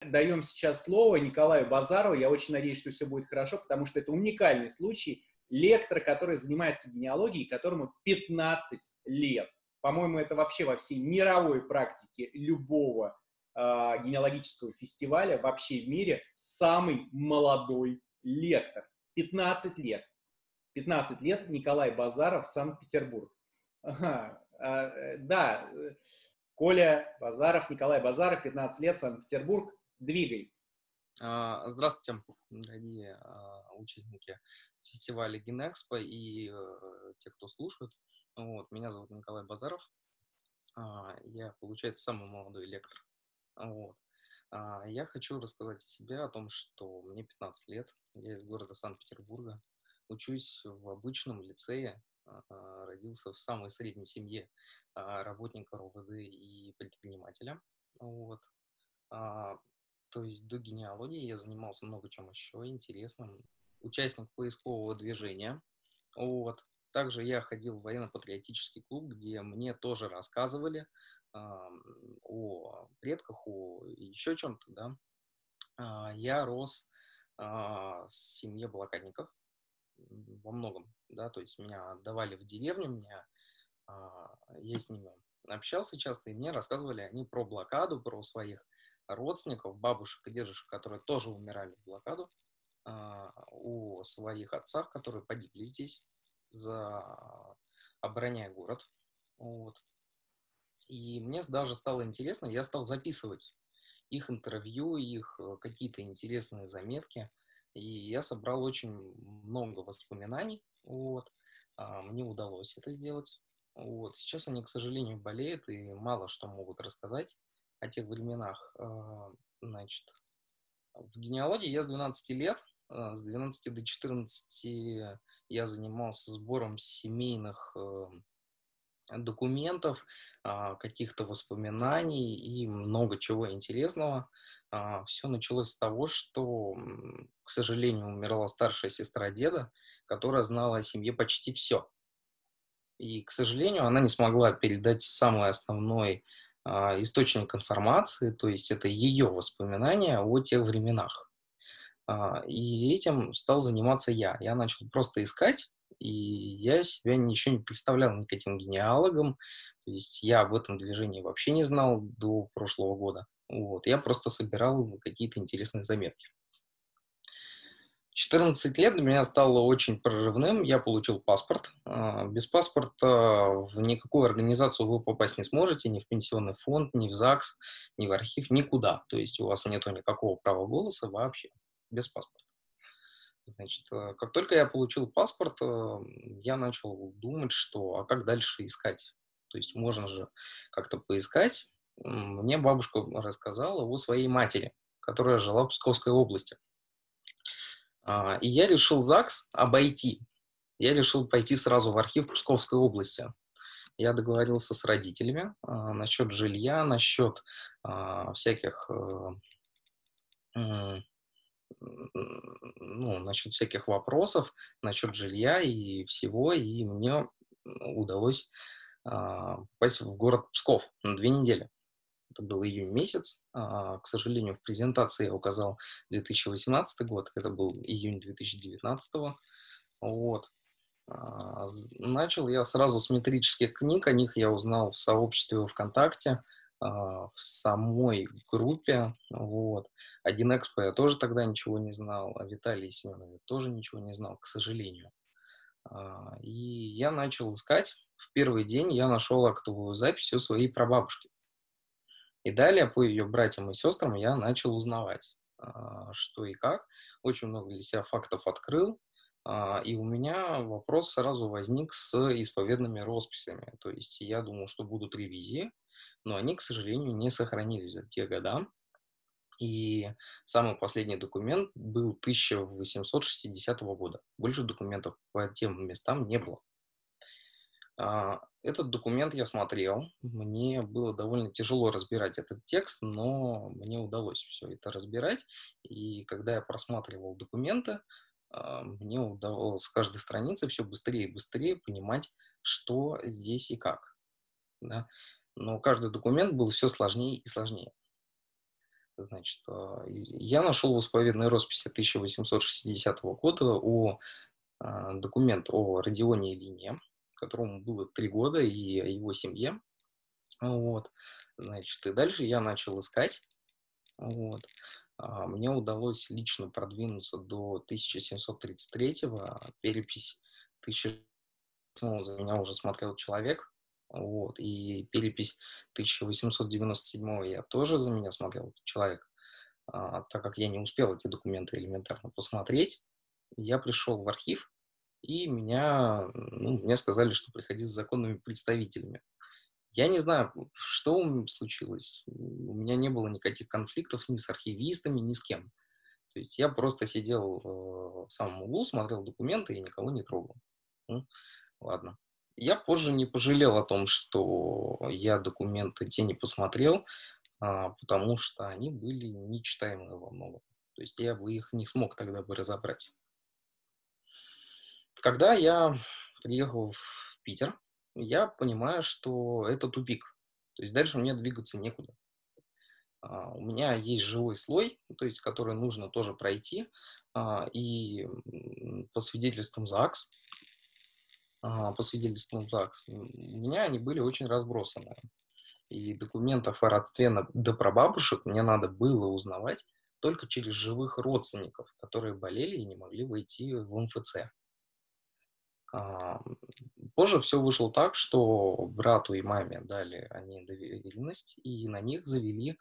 даем сейчас слово Николаю Базарову. Я очень надеюсь, что все будет хорошо, потому что это уникальный случай. Лектор, который занимается генеалогией, которому 15 лет. По-моему, это вообще во всей мировой практике любого генеалогического фестиваля вообще в мире самый молодой лектор. 15 лет. 15 лет Николай Базаров, Санкт-Петербург. Ага, да, Коля Базаров, Николай Базаров, 15 лет, Санкт-Петербург. Двигай. Здравствуйте, дорогие участники фестиваля Генэкспо и те, кто слушает. Вот, меня зовут Николай Базаров. Я, получается, самый молодой лектор. Вот. Я хочу рассказать о себе, о том, что мне 15 лет, я из города Санкт-Петербурга, учусь в обычном лицее, родился в самой средней семье работника РОВД и предпринимателя. Вот. То есть до генеалогии я занимался много чем еще интересным. Участник поискового движения. Вот. Также я ходил в военно-патриотический клуб, где мне тоже рассказывали о предках, о еще чем-то, да. Я рос в семье блокадников во многом, да, то есть меня отдавали в деревню, я с ними общался часто, и мне рассказывали они про блокаду, про своих родственников, бабушек и дедушек, которые тоже умирали в блокаду, о своих отцах, которые погибли здесь, обороняя город. Вот. И мне даже стало интересно, я стал записывать их интервью, их какие-то интересные заметки, и я собрал очень много воспоминаний. Вот. Мне удалось это сделать. Вот. Сейчас они, к сожалению, болеют и мало что могут рассказать о тех временах. Значит, в генеалогии я с 12 лет, с 12 до 14 я занимался сбором семейных документов, каких-то воспоминаний и много чего интересного. Все началось с того, что, к сожалению, умерла старшая сестра деда, которая знала о семье почти все. И, к сожалению, она не смогла передать самый основной источник информации, то есть это ее воспоминания о тех временах. И этим стал заниматься я. Я начал просто искать, и я себя ничего не представлял никаким генеалогом. То есть я об этом движении вообще не знал до прошлого года. Вот. Я просто собирал какие-то интересные заметки. 14 лет для меня стало очень прорывным. Я получил паспорт. Без паспорта в никакую организацию вы попасть не сможете, ни в пенсионный фонд, ни в ЗАГС, ни в архив, никуда. То есть у вас нет никакого права голоса вообще без паспорта. Значит, как только я получил паспорт, я начал думать, что, а как дальше искать? То есть можно же как-то поискать. Мне бабушка рассказала о своей матери, которая жила в Псковской области. И я решил ЗАГС обойти. Я решил пойти сразу в архив Псковской области. Я договорился с родителями насчет жилья, насчет всяких... насчет всяких вопросов, насчет жилья и всего, и мне удалось попасть в город Псков на 2 недели. Это был июнь месяц. К сожалению, в презентации я указал 2018 год, это был июнь 2019. Вот. Начал я сразу с метрических книг, о них я узнал в сообществе ВКонтакте, в самой группе. Вот. О Генэкспо я тоже тогда ничего не знал, о Виталии Семенове тоже ничего не знал, к сожалению. И я начал искать. В первый день я нашел актовую запись у своей прабабушки. И далее по ее братьям и сестрам я начал узнавать, что и как. Очень много для себя фактов открыл. И у меня вопрос сразу возник с исповедными росписями. То есть я думал, что будут ревизии, но они, к сожалению, не сохранились за те года. И самый последний документ был 1860 года. Больше документов по тем местам не было. Этот документ я смотрел, мне было довольно тяжело разбирать этот текст, но мне удалось все это разбирать. И когда я просматривал документы, мне удавалось с каждой страницы все быстрее и быстрее понимать, что здесь и как. Да? Но каждый документ был все сложнее и сложнее. Значит, я нашел в исповедной росписи 1860 года документ о Родионе Ильине, которому было 3 года, и о его семье. Вот. Значит, и дальше я начал искать. Вот. Мне удалось лично продвинуться до 1733-го. Перепись 1000 за меня уже смотрел человек. Вот. И перепись 1897 я тоже за меня смотрел человек. Так как я не успел эти документы элементарно посмотреть, я пришел в архив, и мне сказали, что приходи с законными представителями. Я не знаю, что случилось. У меня не было никаких конфликтов ни с архивистами, ни с кем. То есть я просто сидел в самом углу, смотрел документы и никого не трогал. Ну, ладно. Я позже не пожалел о том, что я документы те не посмотрел, потому что они были нечитаемые во многом. То есть я бы их не смог тогда бы разобрать. Когда я приехал в Питер, я понимаю, что это тупик. То есть дальше мне двигаться некуда. У меня есть живой слой, то есть который нужно тоже пройти. И по свидетельствам ЗАГС, у меня они были очень разбросаны. И документов о родстве до прабабушек мне надо было узнавать только через живых родственников, которые болели и не могли войти в МФЦ. Позже все вышло так, что брату и маме дали они доверенность, и на них завели,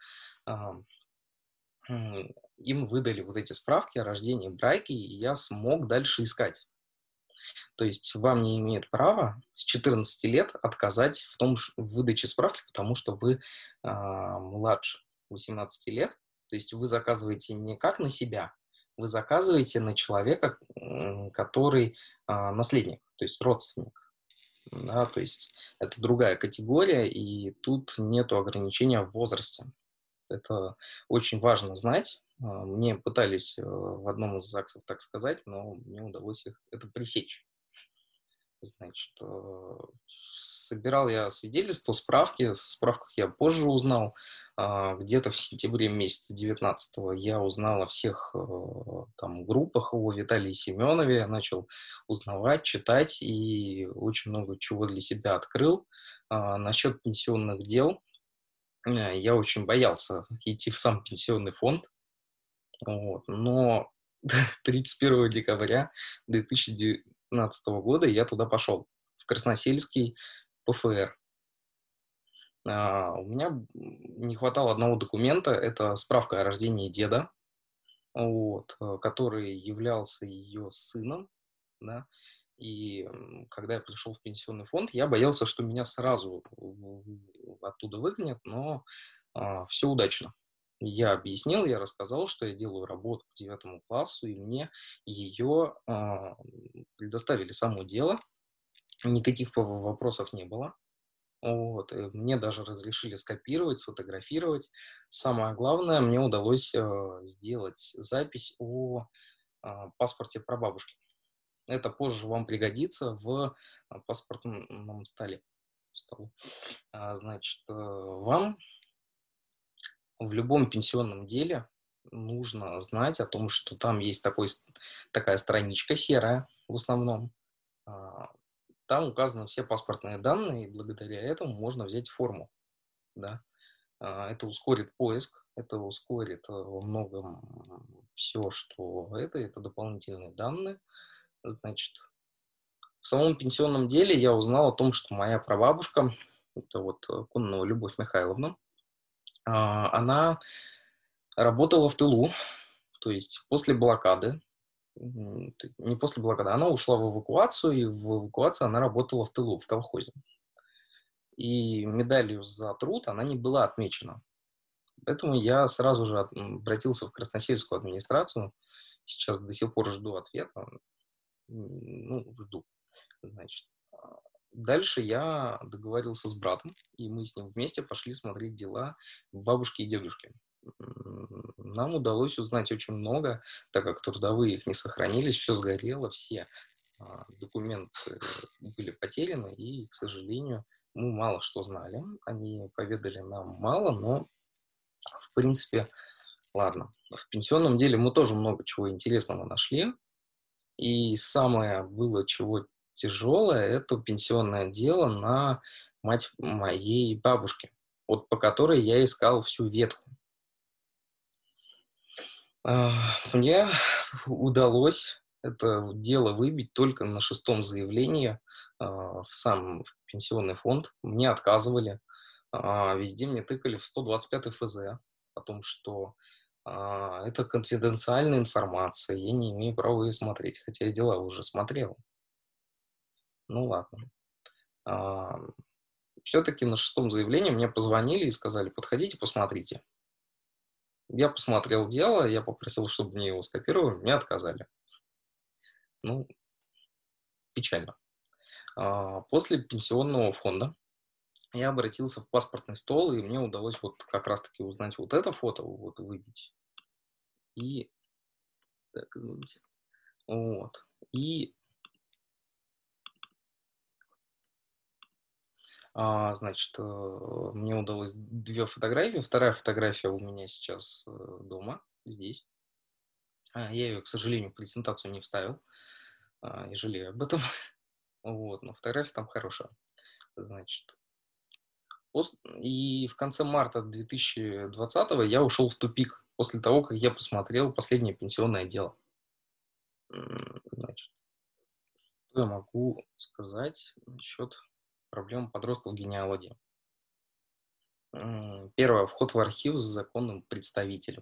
им выдали вот эти справки о рождении, браке, и я смог дальше искать. То есть вам не имеют права с 14 лет отказать в выдаче справки, потому что вы младше 18 лет. То есть вы заказываете не как на себя, вы заказываете на человека, который наследник, то есть родственник. Да, то есть это другая категория, и тут нету ограничения в возрасте. Это очень важно знать. Мне пытались в одном из ЗАГСов так сказать, но мне удалось это пресечь. Значит, собирал я свидетельства, справки. В справках я позже узнал. Где-то в сентябре месяца 19-го я узнал о всех там группах о Виталии Семенове. Я начал узнавать, читать и очень много чего для себя открыл. Насчет пенсионных дел я очень боялся идти в сам пенсионный фонд. Вот. Но 31 декабря 2019 года я туда пошел, в Красносельский ПФР. У меня не хватало одного документа, это справка о рождении деда, вот, который являлся ее сыном, да, и когда я пришел в пенсионный фонд, я боялся, что меня сразу оттуда выгонят, но все удачно. Я объяснил, я рассказал, что я делаю работу к 9 классу, и мне ее предоставили само дело, никаких вопросов не было. Вот. Мне даже разрешили скопировать, сфотографировать. Самое главное, мне удалось сделать запись о паспорте прабабушки. Это позже вам пригодится в паспортном столе. Значит, вам в любом пенсионном деле нужно знать о том, что там есть такая страничка серая в основном. Там указаны все паспортные данные, и благодаря этому можно взять форму. Да? Это ускорит поиск, это ускорит во многом все, что это дополнительные данные. Значит, в самом пенсионном деле я узнал о том, что моя прабабушка, это вот Кононова Любовь Михайловна, она работала в тылу, то есть после блокады, не после блокады, она ушла в эвакуацию, и в эвакуации она работала в тылу, в колхозе. И медалью за труд она не была отмечена. Поэтому я сразу же обратился в Красносельскую администрацию. Сейчас до сих пор жду ответа. Жду. Значит, дальше я договорился с братом, и мы с ним вместе пошли смотреть дела бабушки и дедушки. Нам удалось узнать очень много, так как трудовые их не сохранились, все сгорело, все документы были потеряны, и, к сожалению, мы мало что знали. Они поведали нам мало, но, в принципе, Ладно. В пенсионном деле мы тоже много чего интересного нашли. И самое было чего тяжелое, это пенсионное дело на мать моей бабушки, вот по которой я искал всю ветку. Мне удалось это дело выбить только на 6-м заявлении в сам пенсионный фонд. Мне отказывали. Везде мне тыкали в 125 ФЗ о том, что это конфиденциальная информация, я не имею права ее смотреть, хотя я дела уже смотрел. Ну ладно. Все-таки на 6-м заявлении мне позвонили и сказали: подходите, посмотрите. Я посмотрел дело, я попросил, чтобы мне его скопировали, мне отказали. Ну, печально. После пенсионного фонда я обратился в паспортный стол, и мне удалось вот как раз-таки узнать вот это фото, вот выбить. И, так, извините. Вот. И, значит, мне удалось 2 фотографии. Вторая фотография у меня сейчас дома, здесь. Я ее, к сожалению, в презентацию не вставил. И жалею об этом. Вот, но фотография там хорошая. Значит, и в конце марта 2020 я ушел в тупик после того, как я посмотрел последнее пенсионное дело. Значит, что я могу сказать насчет проблем подростков в генеалогии? Первое. Вход в архив с законным представителем.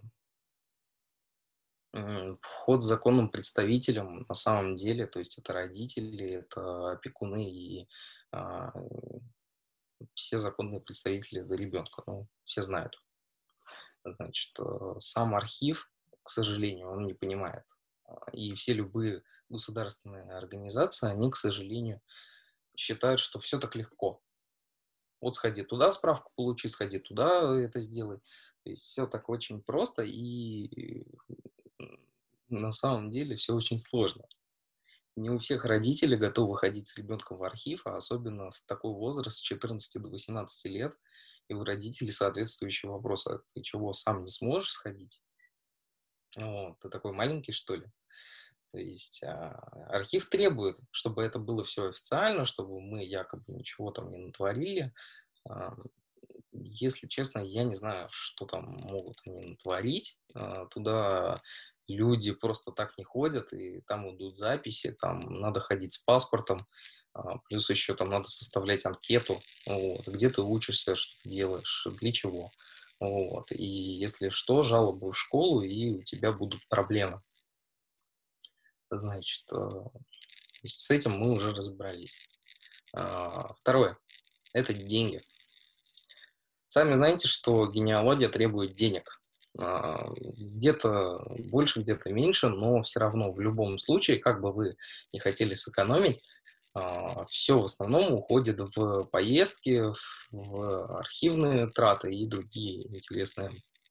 Вход с законным представителем на самом деле, то есть это родители, это опекуны и а, все законные представители ребенка. Ну, все знают. Значит, сам архив, к сожалению, он не понимает. И все любые государственные организации, они, к сожалению, считают, что все так легко. Вот сходи туда, справку получи, сходи туда, это сделай. То есть все так очень просто, и на самом деле все очень сложно. Не у всех родителей готовы ходить с ребенком в архив, а особенно в такой возраст, с 14 до 18 лет, и у родителей соответствующий вопрос: а ты чего, сам не сможешь сходить? Вот, ты такой маленький, что ли? То есть архив требует, чтобы это было все официально, чтобы мы якобы ничего там не натворили. А, Если честно, я не знаю, что там могут они натворить. Туда люди просто так не ходят, и там идут записи, там надо ходить с паспортом, плюс еще там надо составлять анкету, вот, где ты учишься, что ты делаешь, для чего. Вот. И если что, жалобы в школу, и у тебя будут проблемы. Значит, то есть с этим мы уже разобрались. Второе. Это деньги. Сами знаете, что генеалогия требует денег. Где-то больше, где-то меньше, но все равно в любом случае, как бы вы не хотели сэкономить, все в основном уходит в поездки, в архивные траты и другие интересные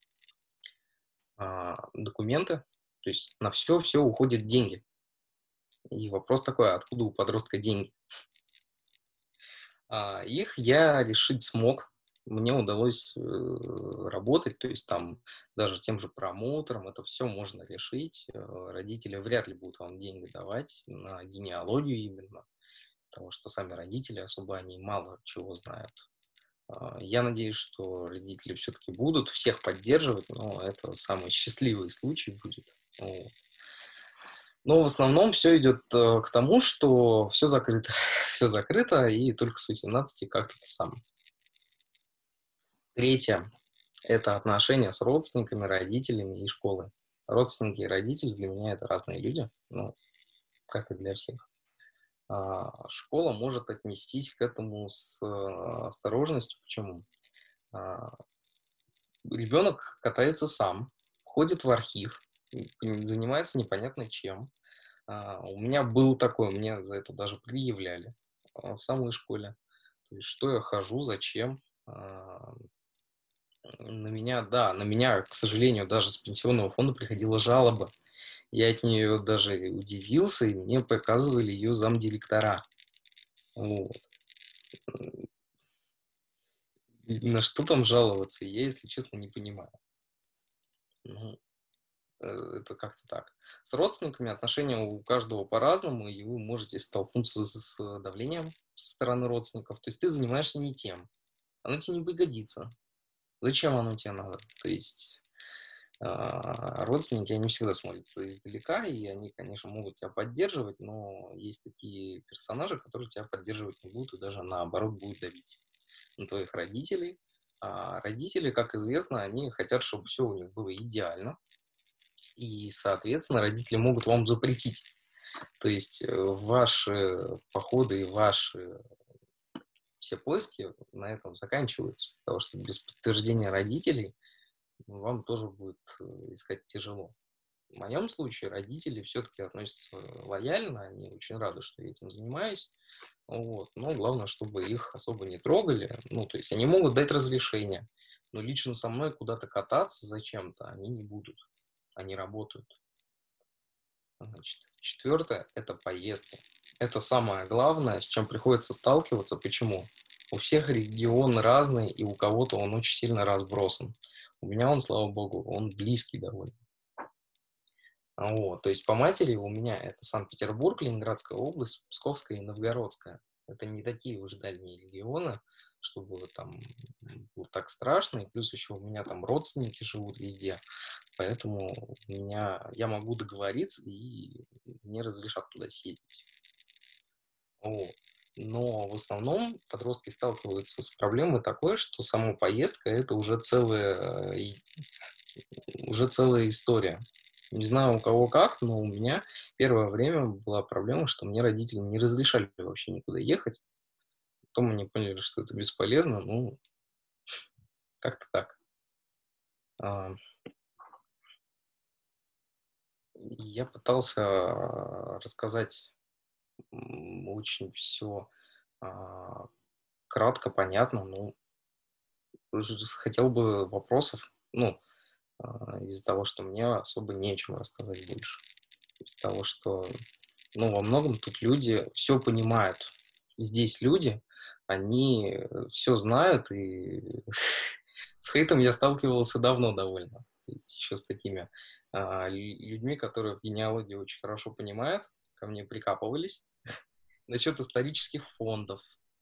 документы. То есть на все уходят деньги. И вопрос такой: откуда у подростка деньги? Их я решить смог. Мне удалось работать, то есть там даже тем же промоутером это все можно решить. Родители вряд ли будут вам деньги давать на генеалогию именно, потому что сами родители особо они мало чего знают. Я надеюсь, что родители все-таки будут всех поддерживать, но это самый счастливый случай будет. Вот. Но в основном все идет к тому, что все закрыто. Все закрыто, и только с 18 как-то сам. Третье. Это отношения с родственниками, родителями и школой. Родственники и родители для меня это разные люди, ну, как и для всех. Школа может отнестись к этому с осторожностью. Почему? А, Ребенок катается сам, ходит в архив, занимается непонятно чем. У меня был такой, мне за это даже предъявляли в самой школе. То есть, что я хожу, зачем. На меня, к сожалению, даже с пенсионного фонда приходила жалоба. Я от нее даже удивился, и мне показывали ее замдиректора. Вот. На что там жаловаться, я, если честно, не понимаю. Ну, это как-то так. С родственниками отношения у каждого по-разному, и вы можете столкнуться с давлением со стороны родственников. То есть ты занимаешься не тем, оно тебе не пригодится. Зачем оно тебе надо? То есть родственники, они всегда смотрят издалека, и они, конечно, могут тебя поддерживать, но есть такие персонажи, которые тебя поддерживать не будут, и даже наоборот будут давить на твоих родителей. А родители, как известно, они хотят, чтобы все у них было идеально, и, соответственно, родители могут вам запретить. То есть ваши походы и ваши все поиски на этом заканчиваются, потому что без подтверждения родителей вам тоже будет искать тяжело. В моем случае родители все-таки относятся лояльно, они очень рады, что я этим занимаюсь, вот. Но главное, чтобы их особо не трогали, ну, то есть они могут дать разрешение, но лично со мной куда-то кататься зачем-то они не будут, они работают. Значит, четвертое – это поездки. Это самое главное, с чем приходится сталкиваться. Почему? У всех регион разный, и у кого-то он очень сильно разбросан. У меня он, слава богу, он близкий довольно. Вот, то есть по матери у меня это Санкт-Петербург, Ленинградская область, Псковская и Новгородская. Это не такие уж дальние регионы, чтобы там было так страшно. И плюс еще у меня там родственники живут везде. Поэтому я могу договориться и мне разрешат туда съездить. Вот. Но в основном подростки сталкиваются с проблемой такой, что сама поездка это уже целая история. Не знаю, у кого как, но у меня первое время была проблема, что мне родители не разрешали вообще никуда ехать. Потом они поняли, что это бесполезно, ну, как-то так. Я пытался рассказать очень все кратко, понятно, но хотел бы вопросов, ну, из-за того, что мне особо не о чем рассказать больше. Из-за того, что, ну, во многом тут люди все понимают. Здесь люди, они все знают, и с хейтом я сталкивался давно довольно. То есть еще с такими людьми, которые в генеалогии очень хорошо понимают, ко мне прикапывались насчет исторических фондов,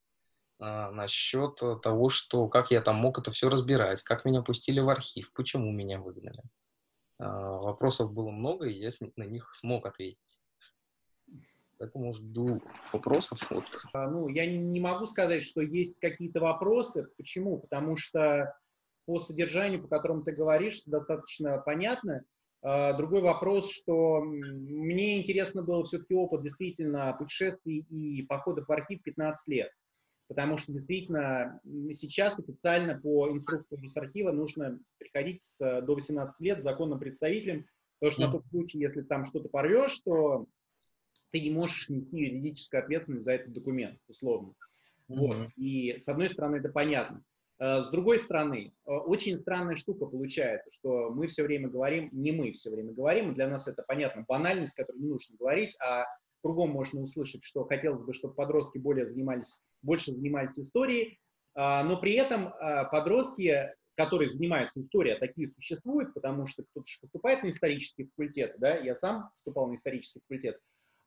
насчет того, что как я там мог это все разбирать, как меня пустили в архив, почему меня выгнали. Вопросов было много, и я на них смог ответить. Поэтому жду вопросов. Вот. Ну, я не могу сказать, что есть какие-то вопросы. Почему? Потому что по содержанию, по которому ты говоришь, достаточно понятно. Другой вопрос, что мне интересно было все-таки опыт действительно путешествий и походов в архив 15 лет. Потому что действительно сейчас официально по инструкции Росархива нужно приходить до 18 лет законным представителем, потому что на тот случай, если там что-то порвешь, то ты не можешь нести юридическую ответственность за этот документ, условно. Вот. И с одной стороны это понятно. С другой стороны, очень странная штука получается, что мы все время говорим, не мы все время говорим, и для нас это понятно, банальность, которую не нужно говорить, а кругом можно услышать, что хотелось бы, чтобы подростки больше занимались историей, но при этом подростки, которые занимаются историей, такие существуют, потому что кто-то же поступает на исторический факультет, да, я сам поступал на исторический факультет,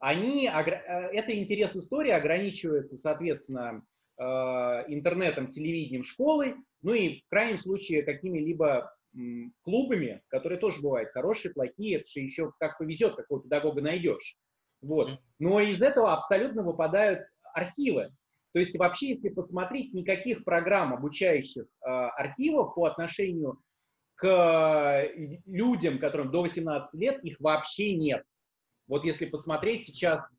это интерес истории ограничивается, соответственно, интернетом, телевидением, школой, ну и в крайнем случае какими-либо клубами, которые тоже бывают хорошие, плохие, это же еще как повезет, какого педагога найдешь. Вот. Но из этого абсолютно выпадают архивы. То есть вообще, если посмотреть, никаких программ, обучающих архивов по отношению к людям, которым до 18 лет, их вообще нет. Вот если посмотреть сейчас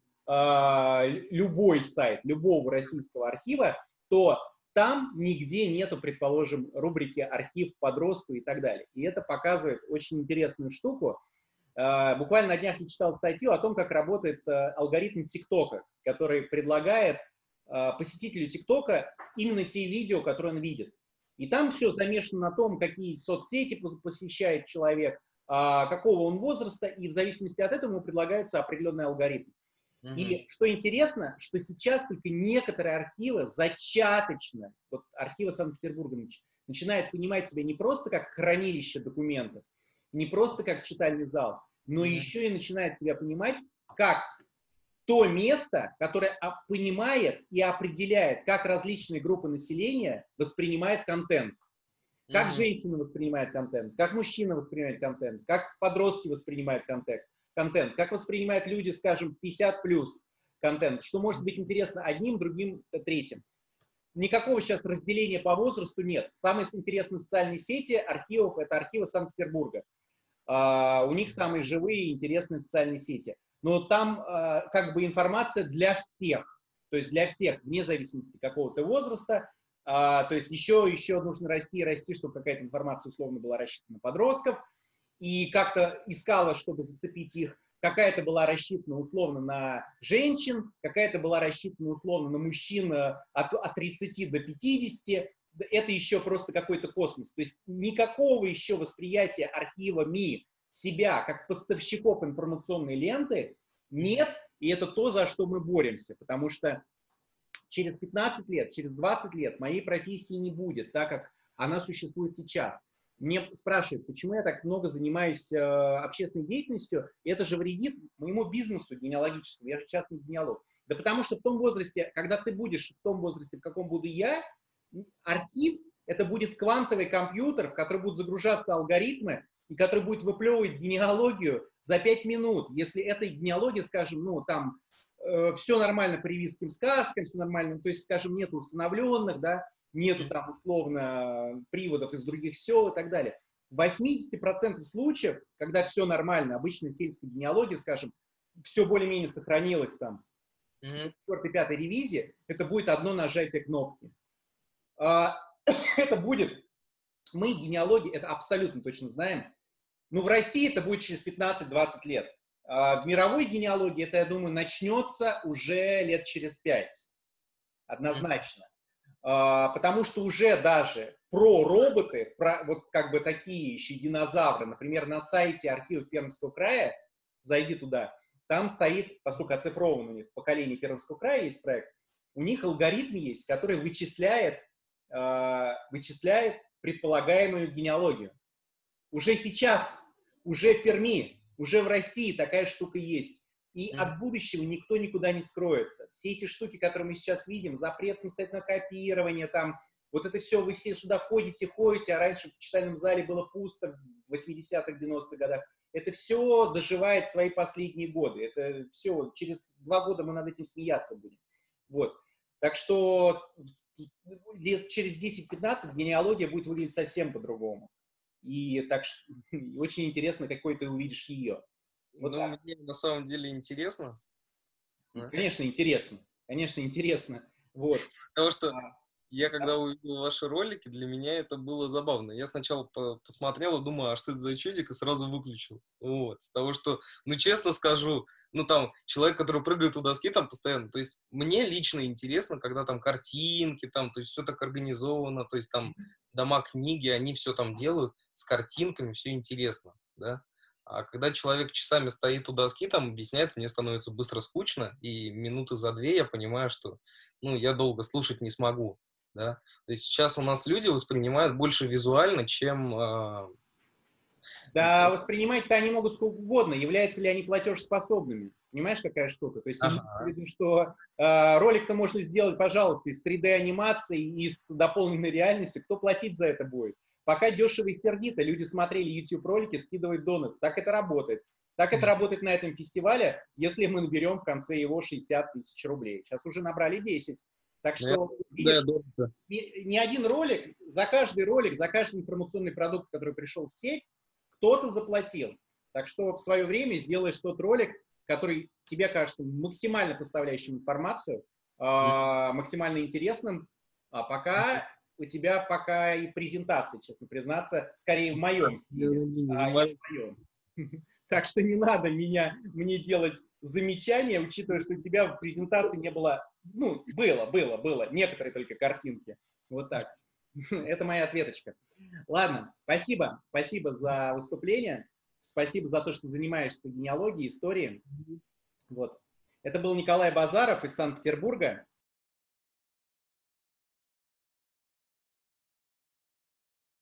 любой сайт любого российского архива, то там нигде нету, предположим, рубрики «Архив подростку» и так далее. И это показывает очень интересную штуку. Буквально на днях я читал статью о том, как работает алгоритм ТикТока, который предлагает посетителю ТикТока именно те видео, которые он видит. И там все замешано на том, какие соцсети посещает человек, какого он возраста, и в зависимости от этого ему предлагается определенный алгоритм. И что интересно, что сейчас только некоторые архивы зачаточно, вот архивы Санкт-Петербурга начинают понимать себя не просто как хранилище документов, не просто как читальный зал, но еще и начинает себя понимать как то место, которое понимает и определяет, как различные группы населения воспринимают контент. Как женщина воспринимает контент, как мужчина воспринимает контент, как подростки воспринимают контент, как воспринимают люди, скажем, 50 плюс контент, что может быть интересно одним, другим, третьим. Никакого сейчас разделения по возрасту нет. Самые интересные социальные сети архивов — это архивы Санкт-Петербурга. У них самые живые и интересные социальные сети. Но там как бы информация для всех. То есть для всех, вне зависимости какого-то возраста. То есть еще нужно расти и расти, чтобы какая-то информация условно была рассчитана на подростков. И как-то искала, чтобы зацепить их. Какая-то была рассчитана условно на женщин, какая-то была рассчитана условно на мужчин от 30 до 50. Это еще просто какой-то космос. То есть никакого еще восприятия архивами себя как поставщиков информационной ленты нет. И это то, за что мы боремся. Потому что через 15 лет, через 20 лет моей профессии не будет, так как она существует сейчас. Мне спрашивают, почему я так много занимаюсь общественной деятельностью, и это же вредит моему бизнесу генеалогическому, я же частный генеалог. Да потому что в том возрасте, когда ты будешь в том возрасте, в каком буду я, архив — это будет квантовый компьютер, в который будут загружаться алгоритмы, и который будет выплевывать генеалогию за 5 минут. Если эта генеалогия, скажем, ну там все нормально по ревизским сказкам, все нормально, то есть, скажем, нету усыновленных, да, нету там условно приводов из других сел и так далее. В 80% случаев, когда все нормально, обычная сельская генеалогия, скажем, все более-менее сохранилось там, в 4-5 ревизии, это будет одно нажатие кнопки. Это будет, мы генеалогии, это абсолютно точно знаем, но в России это будет через 15-20 лет. В мировой генеалогии это, я думаю, начнется уже лет через 5. Однозначно. Потому что уже даже про роботы, вот как бы такие еще динозавры, например, на сайте архивов Пермского края, зайди туда, там стоит, поскольку оцифрован у них поколение Пермского края, есть проект, у них алгоритм есть, который вычисляет предполагаемую генеалогию. Уже сейчас, уже в Перми, уже в России такая штука есть. И от будущего никто никуда не скроется. Все эти штуки, которые мы сейчас видим, запрет самостоятельного копирования, там, вот это все, вы все сюда ходите, а раньше в читальном зале было пусто в 80-х, 90-х годах. Это все доживает свои последние годы. Это все, через 2 года мы над этим смеяться будем. Вот. Так что лет через 10-15 генеалогия будет выглядеть совсем по-другому. И так что очень интересно, какой ты увидишь ее. Вот ну, мне на самом деле интересно. Конечно, интересно. Конечно, интересно. Вот. Потому что я, когда увидел ваши ролики, для меня это было забавно. Я сначала посмотрел и думаю, а что это за чудик, и сразу выключил. Вот. С того, что, ну, честно скажу, ну, там, человек, который прыгает у доски там постоянно, то есть мне лично интересно, когда там картинки, там, то есть все так организовано, то есть там дома, книги, они все там делают с картинками, все интересно, да. А когда человек часами стоит у доски, там, объясняет, мне становится быстро скучно, и минуты за 2 я понимаю, что, ну, я долго слушать не смогу, да. То есть сейчас у нас люди воспринимают больше визуально, чем... Да, воспринимать-то они могут сколько угодно. Являются ли они платежеспособными? Понимаешь, какая штука? То есть, видно, что ролик-то можно сделать, пожалуйста, из 3D-анимации, и с дополненной реальностью. Кто платить за это будет? Пока дешево и сердито, люди смотрели YouTube-ролики, скидывают донат. Так это работает. Так это работает на этом фестивале, если мы наберем в конце его 60 тысяч рублей. Сейчас уже набрали 10. Так что, видишь, ни один ролик, за каждый информационный продукт, который пришел в сеть, кто-то заплатил. Так что в свое время сделаешь тот ролик, который тебе кажется максимально поставляющим информацию, максимально интересным, а пока у тебя пока и презентация, честно признаться, скорее в моем стиле, а не в моем. Так что не надо мне делать замечания, учитывая, что у тебя в презентации не было, ну, было, некоторые только картинки. Вот так. Это моя ответочка. Ладно, спасибо за выступление, спасибо за то, что занимаешься генеалогией, историей. Вот. Это был Николай Базаров из Санкт-Петербурга.